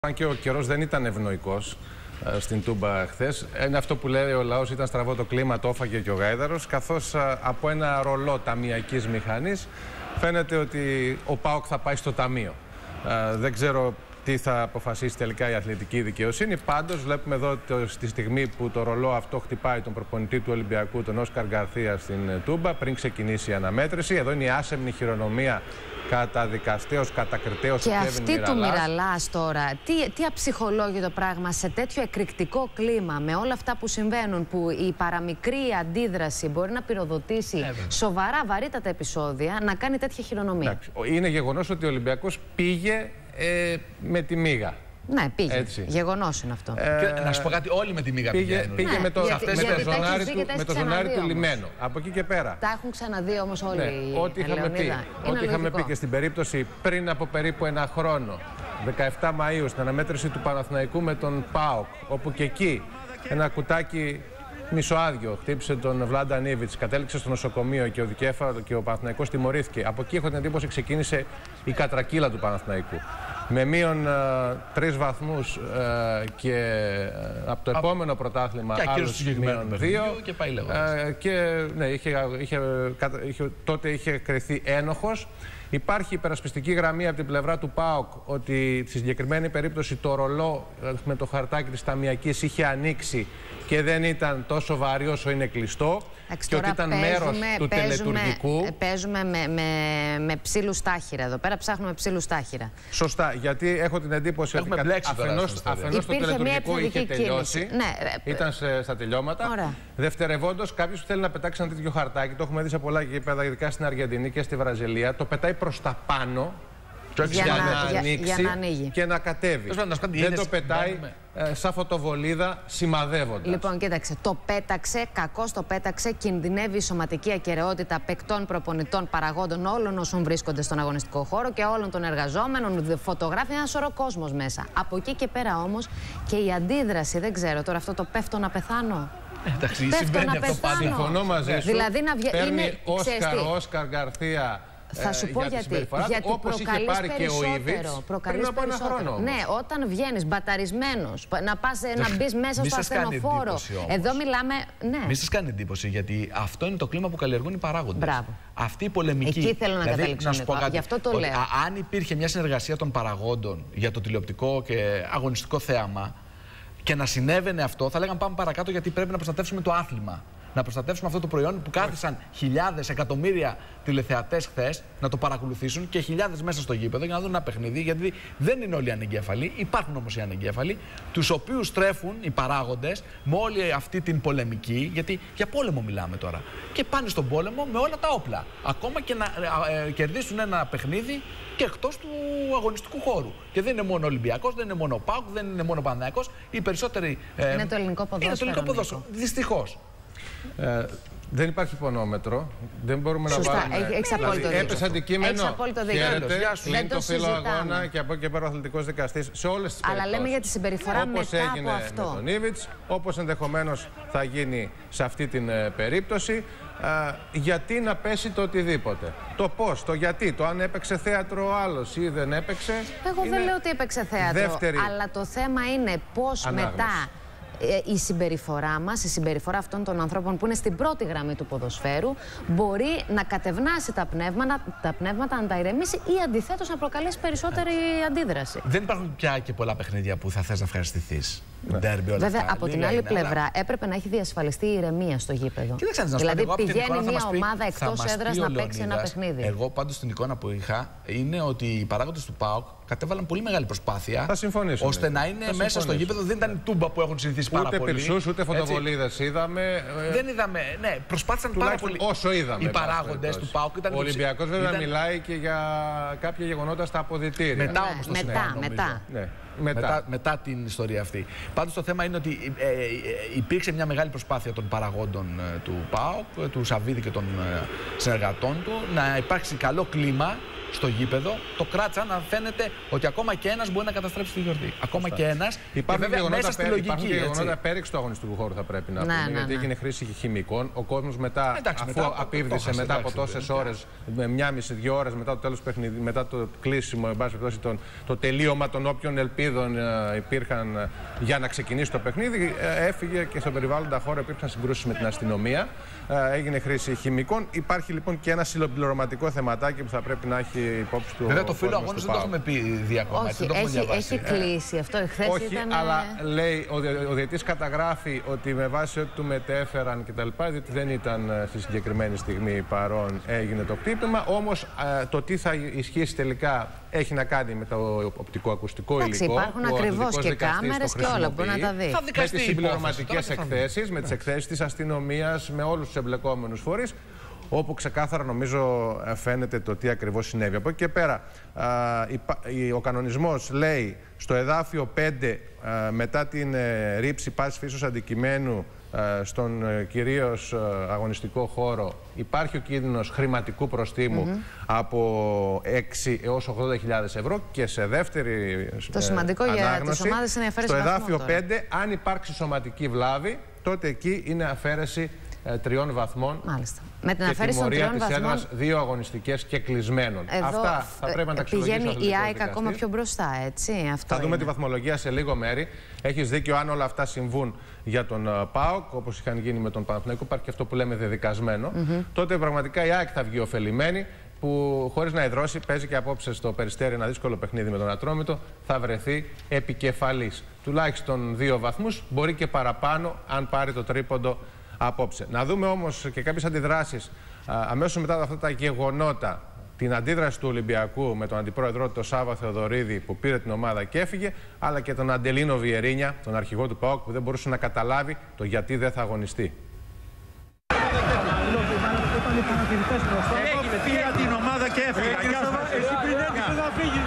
Αν και ο καιρός δεν ήταν ευνοϊκός στην Τούμπα χθες, είναι αυτό που λέει ο λαός, ήταν στραβό το κλίμα, το έφαγε και ο Γάιδαρος, καθώς από ένα ρολό ταμιακής μηχανής φαίνεται ότι ο ΠΑΟΚ θα πάει στο ταμείο. Δεν ξέρω τι θα αποφασίσει τελικά η αθλητική δικαιοσύνη. Πάντως βλέπουμε εδώ στη στιγμή που το ρολό αυτό χτυπάει τον προπονητή του Ολυμπιακού, τον Όσκαρ Γκαρθία, στην Τούμπα, πριν ξεκινήσει η αναμέτρηση. Εδώ είναι η άσεμνη χειρονομία καταδικαστέως, κατακριτέως. Και αυτή του Μιραλάς τώρα, τι αψυχολόγητο πράγμα σε τέτοιο εκρηκτικό κλίμα, με όλα αυτά που συμβαίνουν, που η παραμικρή αντίδραση μπορεί να πυροδοτήσει σοβαρά βαρύτατα επεισόδια, να κάνει τέτοια χειρονομία. Είναι γεγονός ότι ο Ολυμπιακός πήγε με τη μύγα. Ναι, πήγε. Γεγονός είναι αυτό. Και να σου πω κάτι, όλοι με τη μύγα πηγαίνουν. Πήγε με το ζωνάρι του λιμένου. Από εκεί και πέρα. Τα έχουν ξαναδεί όμως όλοι οι ό,τι είχαμε πει και στην περίπτωση πριν από περίπου ένα χρόνο, 17 Μαΐου, στην αναμέτρηση του Παναθηναϊκού με τον ΠΑΟΚ, όπου και εκεί ένα κουτάκι μισοάδιο χτύπησε τον Βλάντα Νίβιτς, κατέληξε στο νοσοκομείο και ο δικέφαλος και ο Παναθηναϊκός τιμωρήθηκε. Από εκεί έχω την εντύπωση ξεκίνησε η κατρακύλα του Παναθηναϊκού. Με μείον 3 βαθμούς και από το επόμενο πρωτάθλημα άλλους μείον 2. Και πάει λέγοντας. Και ναι, τότε είχε κριθεί ένοχος. Υπάρχει υπερασπιστική γραμμή από την πλευρά του ΠΑΟΚ ότι στη συγκεκριμένη περίπτωση το ρολό με το χαρτάκι της ταμιακής είχε ανοίξει και δεν ήταν τόσο βαρύ όσο είναι κλειστό και ότι ήταν μέρος του τελετουργικού. Παίζουμε με ψήλους στάχυρα εδώ πέρα, ψάχνουμε ψήλους στάχυρα. Σωστά, γιατί έχω την εντύπωση ότι αφενός το τελετουργικό είχε τελειώσει, ήταν στα τελειώματα. Δευτερευόντως, κάποιος που θέλει να πετάξει ένα τέτοιο χαρτάκι, το έχουμε δει σε πολλά γήπεδα, ειδικά στην Αργεντινή και στη Βραζιλία, το πετάει προς τα πάνω για να ανοίξει και να κατέβει. Δεν το πετάει σαν φωτοβολίδα σημαδεύοντας. Λοιπόν, κοίταξε, το πέταξε, κακώς το πέταξε, κινδυνεύει η σωματική ακεραιότητα παικτών, προπονητών, παραγόντων, όλων όσων βρίσκονται στον αγωνιστικό χώρο και όλων των εργαζόμενων, φωτογράφοι, ένα σωρό κόσμος μέσα. Από εκεί και πέρα όμως και η αντίδραση, δεν ξέρω τώρα αυτό το πέφτω να πεθάνω. Εντάξει, συμβαίνει αυτό πάντα. Συμφωνώ μαζί σου. Δηλαδή παίρνει Όσκαρ Γκαρθία. Θα σου πω γιατί. Γιατί προκαλείς περισσότερο. Προκαλείς περισσότερο. Ναι, όταν βγαίνεις μπαταρισμένος, να μπεις μέσα στο ασθενοφόρο. Εδώ μιλάμε. Ναι. Μη σας κάνει εντύπωση, γιατί αυτό είναι το κλίμα που καλλιεργούν οι παράγοντες. Μπράβο. Αυτή η πολεμική. Εκεί θέλω να καταλήξω. Γι' αυτό το λέω. Αν υπήρχε μια συνεργασία των παραγόντων για το τηλεοπτικό και αγωνιστικό θέαμα και να συνέβαινε αυτό, θα λέγαμε πάμε παρακάτω, γιατί πρέπει να προστατεύσουμε το άθλημα. Να προστατεύσουμε αυτό το προϊόν που κάθισαν χιλιάδες, εκατομμύρια τηλεθεατές χθες να το παρακολουθήσουν και χιλιάδες μέσα στο γήπεδο για να δουν ένα παιχνίδι. Γιατί δεν είναι όλοι ανεγκέφαλοι, υπάρχουν όμως οι ανεγκέφαλοι, τους οποίους τρέφουν οι παράγοντες με όλη αυτή την πολεμική. Γιατί για πόλεμο μιλάμε τώρα. Και πάνε στον πόλεμο με όλα τα όπλα. Ακόμα και να κερδίσουν ένα παιχνίδι και εκτός του αγωνιστικού χώρου. Και δεν είναι μόνο Ολυμπιακός, δεν είναι μόνο ΠΑΟΚ, δεν είναι μόνο Παναθηναϊκός. Οι περισσότεροι. Είναι το ελληνικό ποδόσφαιρο. Δυστυχώς. Δεν υπάρχει πονόμετρο. Δεν μπορούμε να βάλουμε. Έχεις απόλυτο δίκιο. Έπεσε αντικείμενο. Χαίρετε. Κλείνει το φύλλο αγώνα και από εκεί και πέρα ο αθλητικός δικαστής σε όλες τις περιπτώσεις. Αλλά λέμε για τη συμπεριφορά μετά από αυτό. Με τον Νίβιτς, όπως ενδεχομένως θα γίνει σε αυτή την περίπτωση. Γιατί να πέσει το οτιδήποτε. Το πώς, το γιατί, το αν έπαιξε θέατρο ο άλλος ή δεν έπαιξε. Εγώ δεν λέω ότι έπαιξε θέατρο. Αλλά το θέμα είναι πώς μετά η συμπεριφορά μας, η συμπεριφορά αυτών των ανθρώπων που είναι στην πρώτη γραμμή του ποδοσφαίρου, μπορεί να κατευνάσει τα πνεύματα, να τα ηρεμήσει ή αντιθέτως να προκαλέσει περισσότερη αντίδραση. Δεν υπάρχουν πια και πολλά παιχνίδια που θα θες να ευχαριστηθείς. Βέβαια, από την άλλη πλευρά έπρεπε να έχει διασφαλιστεί η ηρεμία στο γήπεδο. Δηλαδή, πηγαίνει μια ομάδα εκτός έδρας να παίξει ένα παιχνίδι. Εγώ πάντως την εικόνα που είχα είναι ότι οι παράγοντες του ΠΑΟΚ κατέβαλαν πολύ μεγάλη προσπάθεια. Θα συμφωνήσω. Ώστε να είναι μέσα στο γήπεδο. Δεν ήταν η Τούμπα που έχουν συνηθίσει πάρα πολύ. Ούτε πυρσούς, ούτε φωτοβολίδες είδαμε. Δεν είδαμε. Ναι, προσπάθησαν πάρα πολύ. Όσο είδαμε. Οι παράγοντες του ΠΑΟΚ ήταν. Ο Ολυμπιακός βέβαια μιλάει και για κάποια γεγονότα στα αποδυτήρια. Μετά όμως το συνέβη. Μετά την ιστορία αυτή. Πάντως το θέμα είναι ότι υπήρξε μια μεγάλη προσπάθεια των παραγόντων του ΠΑΟΚ, του Σαββίδη και των συνεργατών του, να υπάρξει καλό κλίμα στο γήπεδο, το κράτησαν να φαίνεται ότι ακόμα και ένας μπορεί να καταστρέψει τη γιορτή. Ακόμα και ένας. Υπάρχουν και γεγονότα πέριξη του αγωνιστικού χώρου, θα πρέπει να πούμε. Γιατί έγινε χρήση χημικών. Ο κόσμος μετά, αφού απίβδησε μετά από τόσες ώρες, με 1,5-2 ώρες μετά το τέλος του παιχνιδιού, μετά το κλείσιμο, εν πάση περιπτώσει, το τελείωμα των όποιων ελπίδων υπήρχαν για να ξεκινήσει το παιχνίδι, έφυγε και στον περιβάλλοντα χώρο υπήρχαν συγκρούσεις με την αστυνομία. Έγινε χρήση χημικών. Υπάρχει λοιπόν και ένα συμπληρωματικό θεματάκι που θα πρέπει να έχει υπόψη του. Βέβαια το φύλλο αγώνας δεν το έχουμε πει ήδη ακόμα. Όχι, έχει κλείσει αυτό. Εχθές όχι, ήταν... αλλά λέει, ο διαιτητής καταγράφει ότι με βάση ότι του μετέφεραν κτλ. Διότι δεν ήταν στη συγκεκριμένη στιγμή παρόν, έγινε το χτύπημα. Όμως το τι θα ισχύσει τελικά έχει να κάνει με το οπτικοακουστικό υλικό. Υπάρχουν ακριβώς και κάμερες και όλα που να τα δει. Με τις συμπληρωματικές εκθέσεις, με τις εκθέσεις της αστυνομίας, με όλους τους εμπλεκόμενους φορείς, όπου ξεκάθαρα νομίζω φαίνεται το τι ακριβώς συνέβη. Από εκεί και πέρα, ο κανονισμός λέει στο εδάφιο 5, μετά την ρήψη πάσης φύσεως αντικειμένου στον κυρίως αγωνιστικό χώρο, υπάρχει ο κίνδυνος χρηματικού προστίμου από 6 έως 80.000 ευρώ και σε δεύτερη το σημαντικό για τις ομάδες είναι η αφαίρεση στο εδάφιο βαθμού, 5, αν υπάρξει σωματική βλάβη, τότε εκεί είναι αφαίρεση 3 βαθμών. Μάλιστα. Με την αφαίρεση των 3 βαθμών. 2 αγωνιστικές και κλεισμένων. Αυτά θα πρέπει να τα αξιολογήσει. Πηγαίνει η ΑΕΚ ακόμα πιο μπροστά, έτσι. Αυτό θα δούμε τη βαθμολογία σε λίγο μέρη. Έχεις δίκιο, αν όλα αυτά συμβούν για τον ΠΑΟΚ, όπως είχαν γίνει με τον Παναθηναϊκό, υπάρχει και αυτό που λέμε δεδικασμένο. Τότε πραγματικά η ΑΕΚ θα βγει ωφελημένη, που χωρίς να ιδρώσει, παίζει και απόψε στο Περιστέρι ένα δύσκολο παιχνίδι με τον Ατρόμητο, θα βρεθεί επικεφαλής. Τουλάχιστον 2 βαθμούς, μπορεί και παραπάνω, αν πάρει το τρίποντο απόψε. Να δούμε όμως και κάποιες αντιδράσεις αμέσως μετά από αυτά τα γεγονότα. Την αντίδραση του Ολυμπιακού με τον αντιπρόεδρό του, τον Σάββα Θεοδωρίδη, που πήρε την ομάδα και έφυγε, αλλά και τον Αντελίνο Βιερίνια, τον αρχηγό του ΠΑΟΚ, που δεν μπορούσε να καταλάβει το γιατί δεν θα αγωνιστεί. Πήρα την ομάδα και έφυγα. Εσύ πριν έρθεις να φύγεις.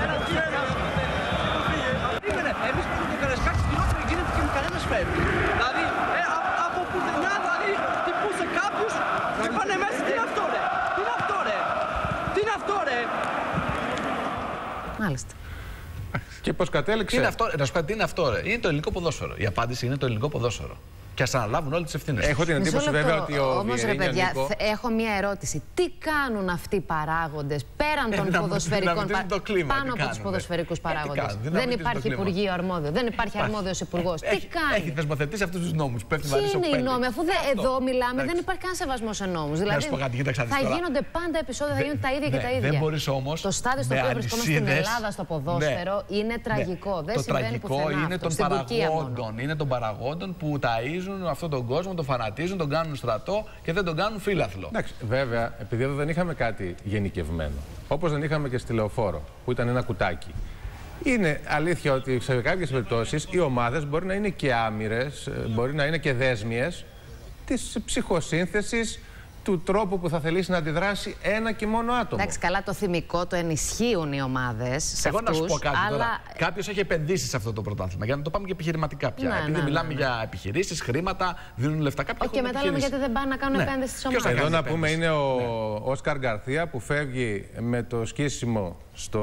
Εμείς που το Καρασκάκι στην όπερα γίνεται και με κανένας φέρει. Δηλαδή, από πουθενά, δηλαδή, τυπούσε κάποιους και πάνε μέσα. Τι είναι αυτό, ρε! Τι είναι αυτό, ρε! Τι είναι αυτό, ρε! Μάλιστα. Και πώς κατέληξε. Είναι αυτό, να σου πω τι είναι αυτό, ρε. Είναι το ελληνικό ποδόσφαιρο. Η απάντηση είναι το ελληνικό ποδόσφαιρο. Και ας αναλάβουν όλες τις ευθύνες. Έχω την εντύπωση βέβαια ότι ο όμως ρε παιδιά, έχω μία ερώτηση. Τι κάνουν αυτοί οι παράγοντες πέραν των ποδοσφαιρικών παράγοντες, πάνω από τους ποδοσφαιρικούς παράγοντες? Δεν υπάρχει Υπουργείο αρμόδιο, δεν υπάρχει αρμόδιος υπουργός. Τι κάνει? Έχει θεσμοθετήσει αυτούς τους νόμους. Τι είναι οι νόμοι, αφού εδώ μιλάμε, δεν υπάρχει καν σεβασμός σε νόμους. Δηλαδή θα γίνονται πάντα επεισόδια, θα γίνονται τα ίδια και τα ίδια. Δεν μπορείς όμως. Το στάδιο στο οποίο βρισκόμαστε στην Ελλάδα στο ποδόσφαιρο είναι τραγικό. Δεν συμβαίνει πουθενά αυτό. Είναι των παραγόντων που ταΐζουν αυτόν τον κόσμο, τον φανατίζουν, τον κάνουν στρατό και δεν τον κάνουν φύλαθλο. Εντάξει, βέβαια, επειδή εδώ δεν είχαμε κάτι γενικευμένο, όπως δεν είχαμε και στη Λεωφόρο, που ήταν ένα κουτάκι. Είναι αλήθεια ότι σε κάποιες περιπτώσεις οι ομάδες μπορεί να είναι και άμυρες, μπορεί να είναι και δέσμιες της ψυχοσύνθεσης, του τρόπου που θα θελήσει να αντιδράσει ένα και μόνο άτομο. Εντάξει, καλά, το θυμικό το ενισχύουν οι ομάδες. Εγώ να σου πω κάτι τώρα. Κάποιος έχει επενδύσει σε αυτό το πρωτάθλημα. Για να το πάμε και επιχειρηματικά πια. Επειδή μιλάμε για επιχειρήσεις, χρήματα, δίνουν λεφτά. Και μετά λέμε γιατί δεν πάνε να κάνουν επένδυση στις ομάδες. Εδώ να πούμε είναι ο Όσκαρ Γκαρθία που φεύγει με το σκίσιμο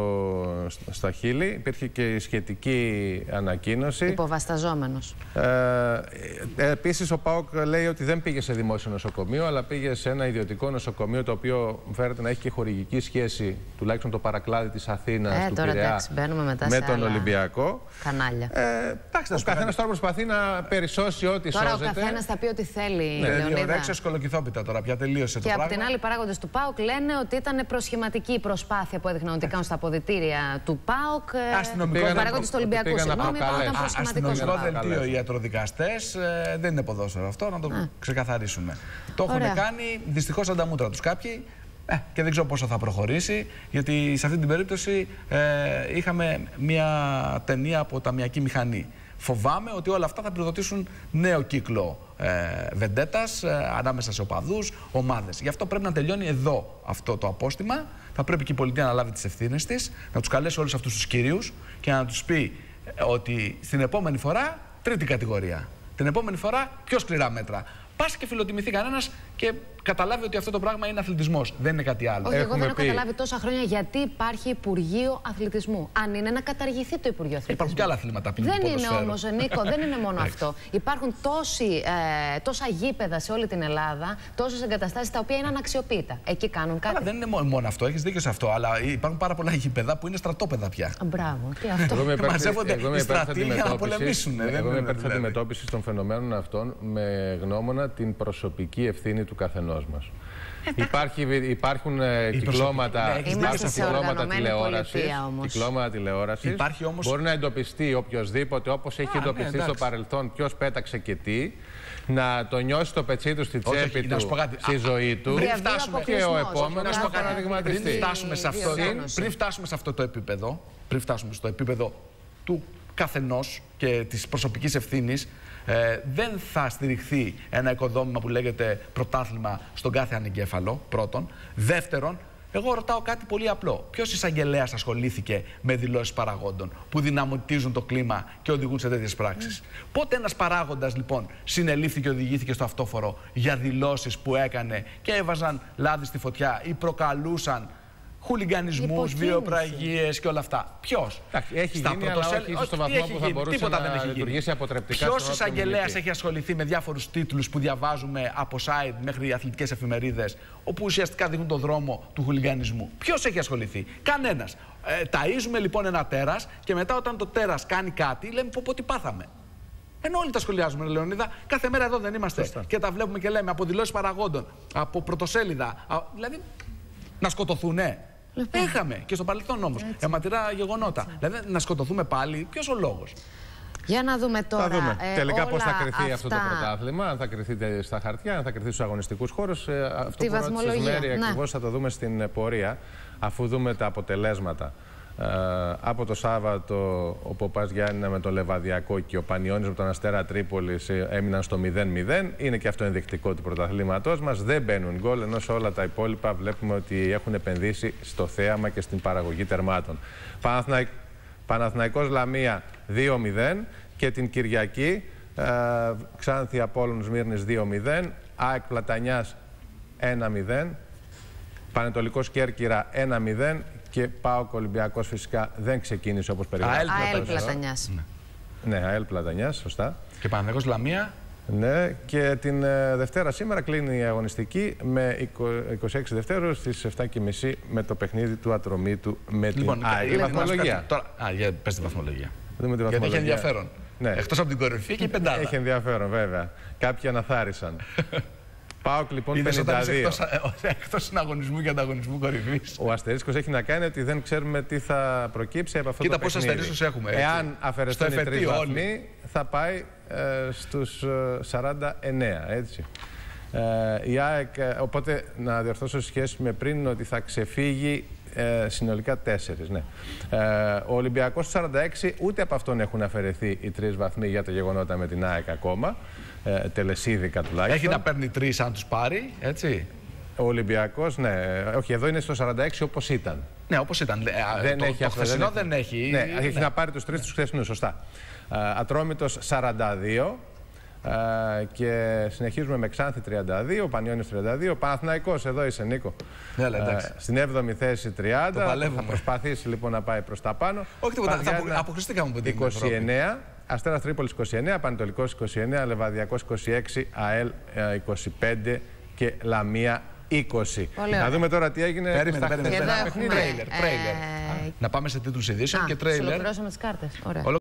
στα χείλη. Υπήρχε και η σχετική ανακοίνωση. Υποβασταζόμενος. Επίσης ο ΠΑΟΚ λέει ότι δεν πήγε σε δημόσιο νοσοκομείο, αλλά πήγε σε ένα ιδιωτικό νοσοκομείο, το οποίο φέρεται να έχει και χορηγική σχέση, τουλάχιστον το παρακλάδι της Αθήνας, του Πειραιά, με τον Ολυμπιακό. Κανάλια. Εντάξει, ο καθένας τώρα προσπαθεί να περισσώσει ό,τι σώζεται. Τώρα ο καθένας θα πει ό,τι θέλει. Διορέξε σκολοκυθόπιτα τώρα, πια τελείωσε το πράγμα. Και απ' την άλλη, οι παράγοντες του ΠΑΟΚ λένε ότι ήταν προσχηματική η προσπάθεια που έδειχναν ότι κάνουν στα αποδυτήρια του ΠΑΟΚ. Οι παράγοντες του Ολυμπιακού, συγγνώμη, ήταν προσχηματικό. Αστυνομικό δελτίο οι ιατροδικαστές δεν είναι ποδόσφαιρο αυτό, να το ξεκαθαρίσουμε. Το έχουν κάνει δυστυχώς σαν τα μούτρα τους κάποιοι και δεν ξέρω πόσο θα προχωρήσει, γιατί σε αυτή την περίπτωση είχαμε μια ταινία από ταμιακή μηχανή. Φοβάμαι ότι όλα αυτά θα πυροδοτήσουν νέο κύκλο βεντέτας ανάμεσα σε οπαδούς, ομάδες. Γι' αυτό πρέπει να τελειώνει εδώ αυτό το απόστημα. Θα πρέπει και η πολιτεία να λάβει τις ευθύνες της, να τους καλέσει όλους αυτούς τους κυρίους και να τους πει ότι στην επόμενη φορά τρίτη κατηγορία. Την επόμενη φορά πιο σκληρά μέτρα. Πας και φιλοτιμηθεί κανένας και καταλάβει ότι αυτό το πράγμα είναι αθλητισμός. Δεν είναι κάτι άλλο. Όχι, εγώ δεν έχω καταλάβει τόσα χρόνια γιατί υπάρχει Υπουργείο Αθλητισμού. Αν είναι να καταργηθεί το Υπουργείο Αθλητισμού. Υπάρχουν και άλλα αθλήματα πριν. Δεν είναι όμως, Νίκο, δεν είναι μόνο αυτό. Υπάρχουν τόσα γήπεδα σε όλη την Ελλάδα, τόσες εγκαταστάσεις τα οποία είναι αναξιοποιητά. Εκεί κάνουν κάτι. Αλλά δεν είναι μόνο αυτό, έχεις δίκιο σε αυτό. Αλλά υπάρχουν πάρα πολλά γήπεδα που είναι στρατόπεδα πια. Μπράβο, τι αυτό. Μαζεύονται οι στρατοί για να πολεμήσουν. Εγώ είμαι υπέρ της αντιμετώπισης των φαινομένων αυτών με γνώμονα την προσωπική ευθύνη του καθενός μας. Υπάρχουν κυκλώματα τηλεόρασης. Μπορεί να εντοπιστεί οποιοδήποτε, όπως έχει εντοπιστεί στο παρελθόν, ποιος πέταξε και τι, να το νιώσει το πετσί του στη τσέπη του, στη ζωή του και ο επόμενος να παραδειγματιστεί. Πριν φτάσουμε σε αυτό το επίπεδο, πριν φτάσουμε στο επίπεδο του καθενός και της προσωπικής ευθύνης, δεν θα στηριχθεί ένα οικοδόμημα που λέγεται πρωτάθλημα στον κάθε ανεγκέφαλο, πρώτον. Δεύτερον, εγώ ρωτάω κάτι πολύ απλό. Ποιος εισαγγελέας ασχολήθηκε με δηλώσεις παραγόντων που δυναμωτίζουν το κλίμα και οδηγούν σε τέτοιες πράξεις? Πότε ένας παράγοντας λοιπόν συνελήφθη και οδηγήθηκε στο αυτόφορο για δηλώσεις που έκανε και έβαζαν λάδι στη φωτιά ή προκαλούσαν χουλιγκανισμούς, βιοπραγίες και όλα αυτά? Ποιος? Έχει γίνει, αλλά όχι στο βαθμό που θα μπορούσε να λειτουργήσει αποτρεπτικά. Ποιος εισαγγελέας έχει ασχοληθεί με διάφορους τίτλους που διαβάζουμε από site μέχρι αθλητικές εφημερίδες, όπου ουσιαστικά δείχνουν τον δρόμο του χουλιγκανισμού? Ποιος έχει ασχοληθεί? Κανένας. Ταΐζουμε λοιπόν ένα τέρας και μετά όταν το τέρας κάνει κάτι λέμε πω τι πάθαμε. Ενώ όλοι τα σχολιάζουμε, Λεωνίδα, κάθε μέρα εδώ δεν είμαστε? Σωστά. Και τα βλέπουμε και λέμε από δηλώσεις παραγόντων, από πρωτοσέλιδα. Δηλαδή να σκοτωθούνε. Έχαμε και στο παρελθόν όμως αιματηρά γεγονότα. Δηλαδή να σκοτωθούμε πάλι, ποιος ο λόγος? Για να δούμε τώρα. Θα δούμε τελικά πώς θα κρυθεί αυτό το πρωτάθλημα, αν θα κρυθεί στα χαρτιά, αν θα κρυθεί στους αγωνιστικούς χώρους. Αυτό που ρώτησες, Μέρη, ακριβώς θα το δούμε στην πορεία, αφού δούμε τα αποτελέσματα. Από το Σάββατο ο Ποπάς Γιάννηνα με το Λεβαδιακό και ο Πανιώνης με τον Αστέρα Τρίπολης έμειναν στο 0-0. Είναι και αυτό ενδεικτικό του πρωταθλήματός μας. Δεν μπαίνουν γκολ, ενώ σε όλα τα υπόλοιπα βλέπουμε ότι έχουν επενδύσει στο θέαμα και στην παραγωγή τερμάτων. Παναθηναϊκός Λαμία 2-0 και την Κυριακή Ξάνθη Απόλλων Σμύρνης 2-0, ΑΕΚ Πλατανιάς 1-0, Πανετολικός Κέρκυρα 1-0 και ΠΑΟΚ Ολυμπιακός φυσικά δεν ξεκίνησε όπως περιμέναμε. ΑΕΛ Πλατανιάς. Ναι, ΑΕΛ Πλατανιάς, σωστά. Και Παναθηναϊκός Λαμία. Ναι, και την Δευτέρα σήμερα κλείνει η αγωνιστική με 26 Δευτέρου στις 7:30 με το παιχνίδι του Ατρωμίτου με την ΑΕΚ. Η βαθμολογία. Πες τη βαθμολογία. Γιατί έχει ενδιαφέρον. Ναι. Εκτός από την κορυφή και η πεντάδα. Έχει ενδιαφέρον βέβαια. Κάποιοι αναθάρισαν. ΠΑΟΚ λοιπόν 52. Εκτός συναγωνισμού και ανταγωνισμού κορυφής. Ο αστερίσκος έχει να κάνει ότι δεν ξέρουμε τι θα προκύψει από αυτό. Κοίτα το παιχνίδι. Κοίτα πόσους αριστερούς έχουμε. Εάν αφαιρεθούν οι 3 βαθμοί θα πάει στους 49, έτσι. Η ΑΕΚ, οπότε να διορθώσω σχέση με πριν ότι θα ξεφύγει συνολικά 4. Ναι. Ο Ολυμπιακός 46, ούτε από αυτόν έχουν αφαιρεθεί οι 3 βαθμοί για τα γεγονότα με την ΑΕΚ ακόμα. Τελεσίδικα τουλάχιστον. Έχει να παίρνει 3 αν τους πάρει, έτσι. Ο Ολυμπιακός, ναι. Όχι, εδώ είναι στο 46 όπως ήταν. Ναι, όπως ήταν. Το χθεσινό δεν έχει. Ναι, έχει να πάρει τους 3 τους χθεσινούς, σωστά. Ατρόμητος 42. Και συνεχίζουμε με Ξάνθη 32, Πανιώνιος 32, Παναθηναϊκός, εδώ είσαι Νίκο. Στην 7η θέση 30. Θα προσπαθήσει λοιπόν να πάει προς τα πάνω. Όχι τίποτα, αποκλειστήκαμε από την 29, Αστέρας Τρίπολης 29, Πανετολικός 29, Λεβαδιακός 26, ΑΕΛ 25 και Λαμία 20. Να δούμε τώρα τι έγινε. Περίμενε. Τρέιλερ. Να πάμε σε τίτλους ειδήσεων και τρέιλερ. Συλλογρώσαμε τις κάρτες. Ωραία.